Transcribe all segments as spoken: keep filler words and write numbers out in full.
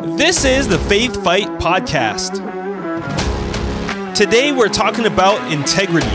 This is the Faith Fight Podcast. Today we're talking about integrity.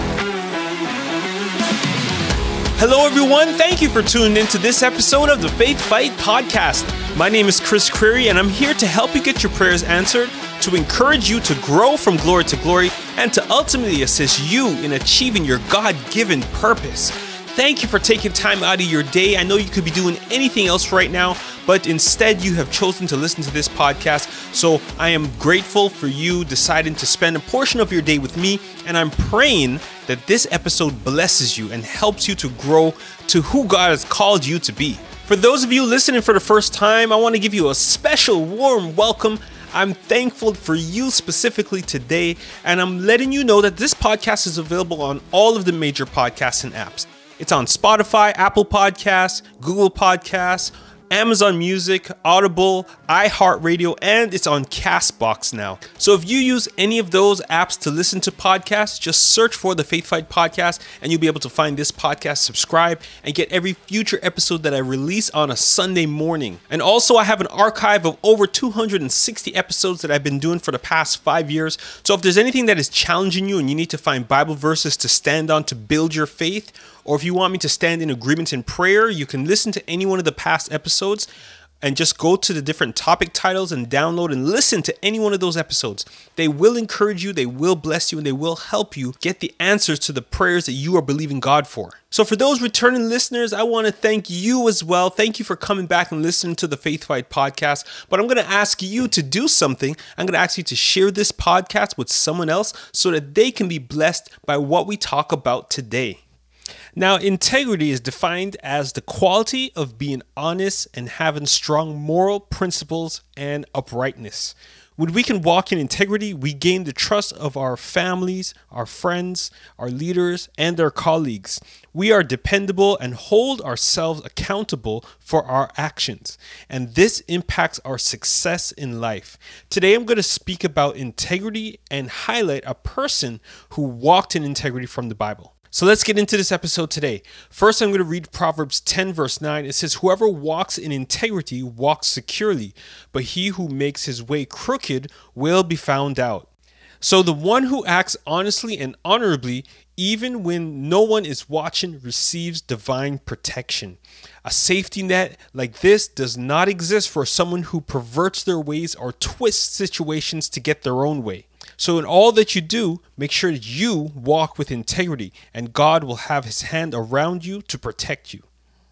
Hello everyone, thank you for tuning into this episode of the Faith Fight Podcast. My name is Chris Creary and I'm here to help you get your prayers answered, to encourage you to grow from glory to glory, and to ultimately assist you in achieving your God-given purpose. Thank you for taking time out of your day. I know you could be doing anything else right now, but instead you have chosen to listen to this podcast. So I am grateful for you deciding to spend a portion of your day with me, and I'm praying that this episode blesses you and helps you to grow to who God has called you to be. For those of you listening for the first time, I want to give you a special warm welcome. I'm thankful for you specifically today, and I'm letting you know that this podcast is available on all of the major podcasting apps. It's on Spotify, Apple Podcasts, Google Podcasts, Amazon Music, Audible, iHeartRadio, and it's on Castbox now. So if you use any of those apps to listen to podcasts, just search for the Faith Fight Podcast and you'll be able to find this podcast, subscribe, and get every future episode that I release on a Sunday morning. And also I have an archive of over two hundred sixty episodes that I've been doing for the past five years. So if there's anything that is challenging you and you need to find Bible verses to stand on to build your faith, or if you want me to stand in agreement in prayer, you can listen to any one of the past episodes and just go to the different topic titles and download and listen to any one of those episodes. They will encourage you, they will bless you, and they will help you get the answers to the prayers that you are believing God for. So for those returning listeners, I want to thank you as well. Thank you for coming back and listening to the Faith Fight Podcast. But I'm going to ask you to do something. I'm going to ask you to share this podcast with someone else so that they can be blessed by what we talk about today. Now, integrity is defined as the quality of being honest and having strong moral principles and uprightness. When we can walk in integrity, we gain the trust of our families, our friends, our leaders, and our colleagues. We are dependable and hold ourselves accountable for our actions, and this impacts our success in life. Today, I'm going to speak about integrity and highlight a person who walked in integrity from the Bible. So let's get into this episode today. First, I'm going to read Proverbs ten, verse nine. It says, "Whoever walks in integrity walks securely, but he who makes his way crooked will be found out." So the one who acts honestly and honorably, even when no one is watching, receives divine protection. A safety net like this does not exist for someone who perverts their ways or twists situations to get their own way. So in all that you do, make sure that you walk with integrity, and God will have his hand around you to protect you.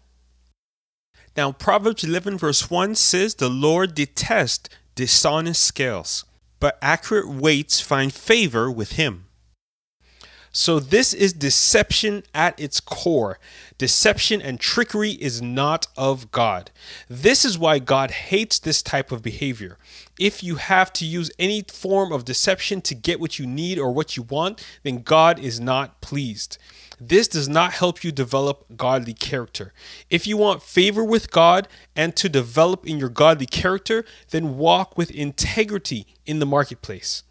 Now, Proverbs eleven verse one says, "The Lord detests dishonest scales, but accurate weights find favor with him." So this is deception at its core. Deception and trickery is not of God. This is why God hates this type of behavior. If you have to use any form of deception to get what you need or what you want, then God is not pleased. This does not help you develop godly character. If you want favor with God and to develop in your godly character, then walk with integrity in the marketplace.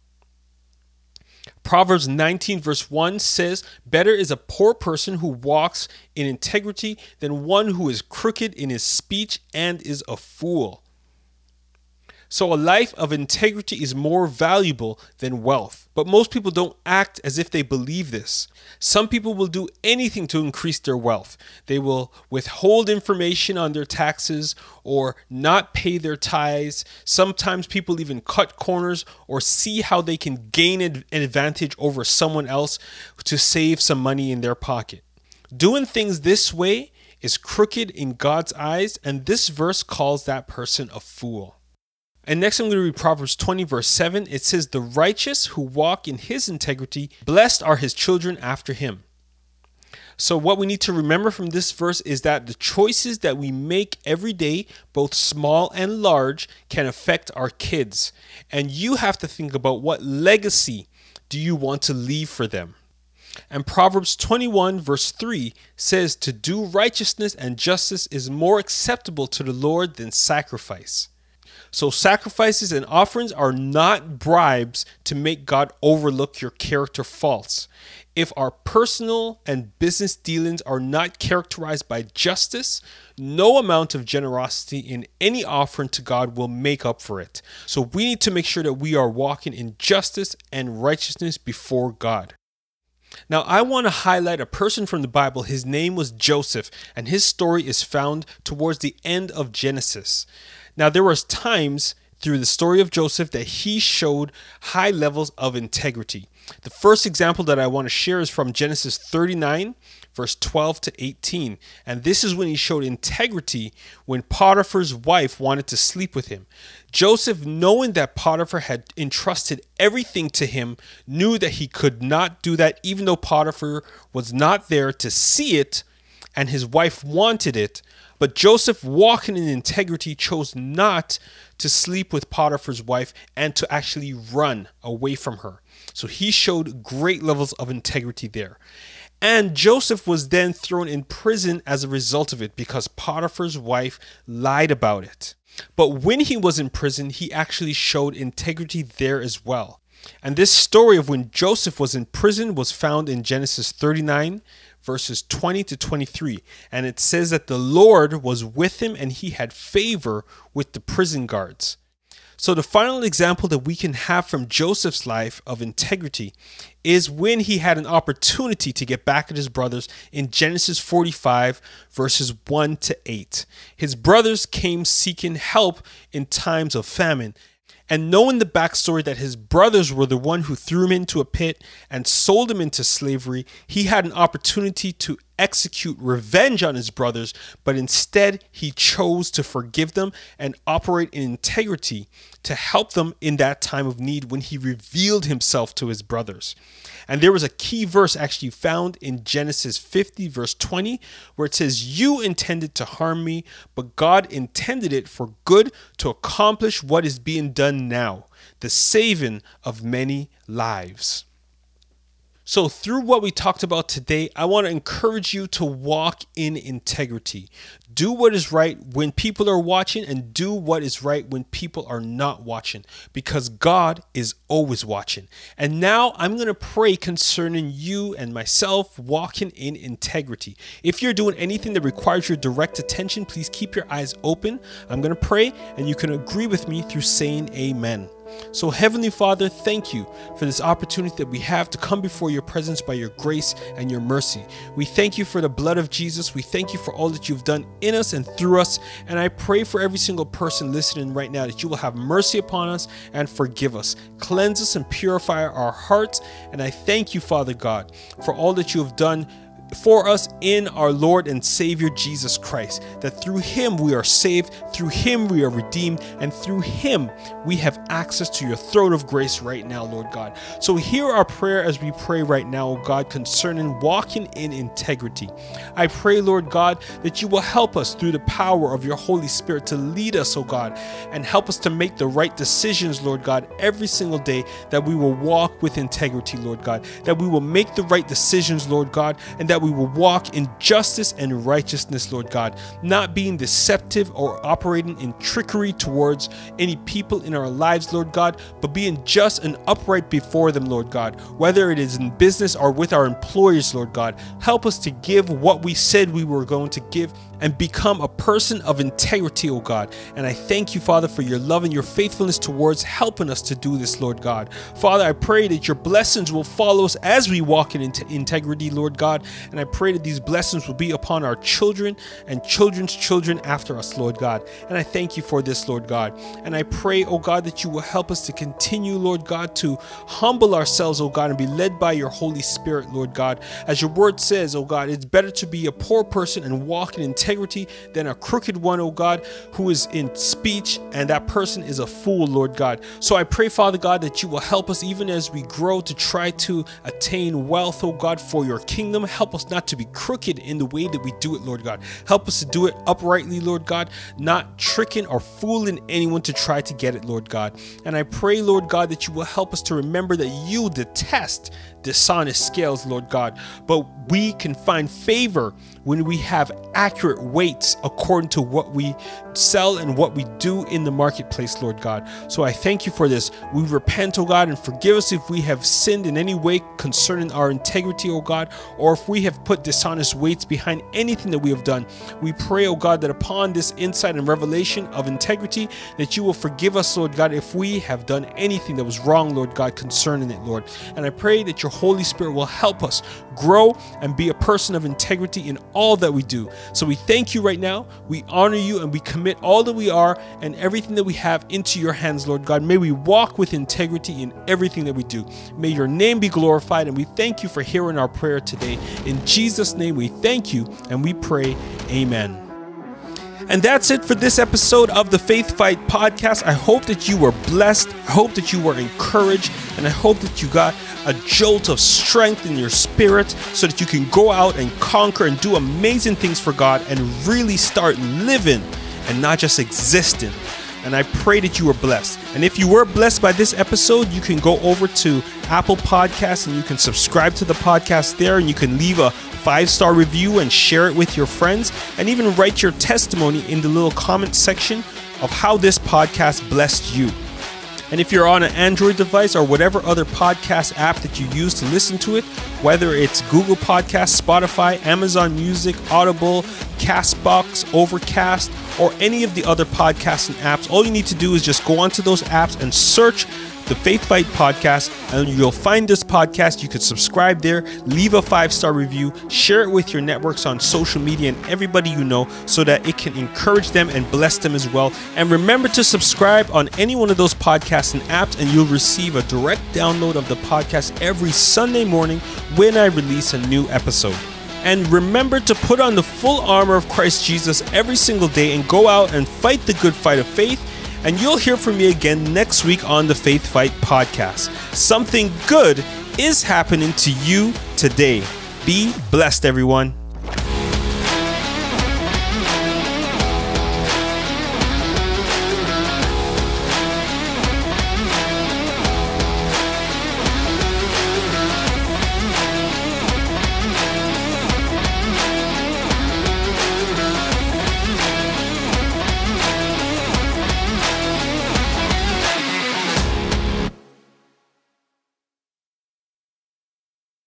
Proverbs nineteen verse one says, "Better is a poor person who walks in integrity than one who is crooked in his speech and is a fool." So a life of integrity is more valuable than wealth. But most people don't act as if they believe this. Some people will do anything to increase their wealth. They will withhold information on their taxes or not pay their tithes. Sometimes people even cut corners or see how they can gain an advantage over someone else to save some money in their pocket. Doing things this way is crooked in God's eyes, and this verse calls that person a fool. And next I'm going to read Proverbs twenty verse seven. It says, "The righteous who walk in his integrity, blessed are his children after him." So what we need to remember from this verse is that the choices that we make every day, both small and large, can affect our kids. And you have to think about what legacy do you want to leave for them. And Proverbs twenty-one verse three says, "To do righteousness and justice is more acceptable to the Lord than sacrifice." So sacrifices and offerings are not bribes to make God overlook your character faults. If our personal and business dealings are not characterized by justice, no amount of generosity in any offering to God will make up for it. So we need to make sure that we are walking in justice and righteousness before God. Now, I want to highlight a person from the Bible. His name was Joseph, and his story is found towards the end of Genesis. Now, there was times through the story of Joseph that he showed high levels of integrity. The first example that I want to share is from Genesis thirty-nine, verse twelve to eighteen. And this is when he showed integrity when Potiphar's wife wanted to sleep with him. Joseph, knowing that Potiphar had entrusted everything to him, knew that he could not do that even though Potiphar was not there to see it and his wife wanted it. But Joseph, walking in integrity, chose not to sleep with Potiphar's wife and to actually run away from her. So he showed great levels of integrity there. And Joseph was then thrown in prison as a result of it because Potiphar's wife lied about it. But when he was in prison, he actually showed integrity there as well. And this story of when Joseph was in prison was found in Genesis thirty-nine, verses twenty to twenty-three. And it says that the Lord was with him and he had favor with the prison guards. So the final example that we can have from Joseph's life of integrity is when he had an opportunity to get back at his brothers in Genesis forty-five, verses one to eight. His brothers came seeking help in times of famine. And knowing the backstory that his brothers were the one who threw him into a pit and sold him into slavery, he had an opportunity to execute revenge on his brothers, but instead he chose to forgive them and operate in integrity to help them in that time of need when he revealed himself to his brothers. And there was a key verse actually found in Genesis fifty, verse twenty, where it says, "You intended to harm me, but God intended it for good to accomplish what is being done now, the saving of many lives." So through what we talked about today, I want to encourage you to walk in integrity. Do what is right when people are watching and do what is right when people are not watching, because God is always watching. And now I'm going to pray concerning you and myself walking in integrity. If you're doing anything that requires your direct attention, please keep your eyes open. I'm going to pray and you can agree with me through saying amen. So Heavenly Father, thank you for this opportunity that we have to come before your presence by your grace and your mercy. We thank you for the blood of Jesus. We thank you for all that you've done in us and through us. And I pray for every single person listening right now that you will have mercy upon us and forgive us. Cleanse us and purify our hearts. And I thank you, Father God, for all that you have done for us in our Lord and Savior Jesus Christ, that through him we are saved, through him we are redeemed, and through him we have access to your throne of grace right now, Lord God. So hear our prayer as we pray right now, oh God, concerning walking in integrity. I pray, Lord God, that you will help us through the power of your Holy Spirit to lead us, oh God, and help us to make the right decisions, Lord God, every single day, that we will walk with integrity, Lord God, that we will make the right decisions, Lord God, and that we will walk in justice and righteousness, Lord God, not being deceptive or operating in trickery towards any people in our lives, Lord God, but being just and upright before them, Lord God, whether it is in business or with our employers, Lord God. Help us to give what we said we were going to give and become a person of integrity, oh God. And I thank you, Father, for your love and your faithfulness towards helping us to do this, Lord God. Father, I pray that your blessings will follow us as we walk in integrity, Lord God. And I pray that these blessings will be upon our children and children's children after us, Lord God. And I thank you for this, Lord God. And I pray, oh God, that you will help us to continue, Lord God, to humble ourselves, oh God, and be led by your Holy Spirit, Lord God. As your word says, oh God, it's better to be a poor person and walk in integrity integrity than a crooked one, oh God, who is in speech, and that person is a fool, Lord God. So I pray, Father God, that you will help us even as we grow to try to attain wealth, oh God, for your kingdom. Help us not to be crooked in the way that we do it, Lord God. Help us to do it uprightly, Lord God, not tricking or fooling anyone to try to get it, Lord God. And I pray, Lord God, that you will help us to remember that you detest dishonest scales, Lord God, but we can find favor when we have accurate weights according to what we sell and what we do in the marketplace, Lord God. So I thank you for this. We repent, oh God, and forgive us if we have sinned in any way concerning our integrity, oh God, or if we have put dishonest weights behind anything that we have done. We pray, oh God, that upon this insight and revelation of integrity, that you will forgive us, Lord God, if we have done anything that was wrong, Lord God, concerning it, Lord. And I pray that your Holy Spirit will help us grow and be a person of integrity in all that we do. So we thank you right now. We honor you and we commit all that we are and everything that we have into your hands, Lord God. May we walk with integrity in everything that we do. May your name be glorified, and we thank you for hearing our prayer today. In Jesus' name we thank you and we pray, amen. And that's it for this episode of the Faith Fight podcast. I hope that you were blessed. I hope that you were encouraged. And I hope that you got a jolt of strength in your spirit so that you can go out and conquer and do amazing things for God and really start living and not just existing. And I pray that you were blessed. And if you were blessed by this episode, you can go over to Apple Podcasts and you can subscribe to the podcast there, and you can leave a five-star review and share it with your friends, and even write your testimony in the little comment section of how this podcast blessed you. And if you're on an Android device or whatever other podcast app that you use to listen to it, whether it's Google Podcasts, Spotify, Amazon Music, Audible, Castbox, Overcast, or any of the other podcasting apps, all you need to do is just go onto those apps and search the Faith Fight Podcast, and you'll find this podcast. You can subscribe there, leave a five-star review, share it with your networks on social media and everybody you know, so that it can encourage them and bless them as well. And remember to subscribe on any one of those podcasting apps, and you'll receive a direct download of the podcast every Sunday morning when I release a new episode. And remember to put on the full armor of Christ Jesus every single day and go out and fight the good fight of faith. And you'll hear from me again next week on the Faith Fight podcast. Something good is happening to you today. Be blessed, everyone.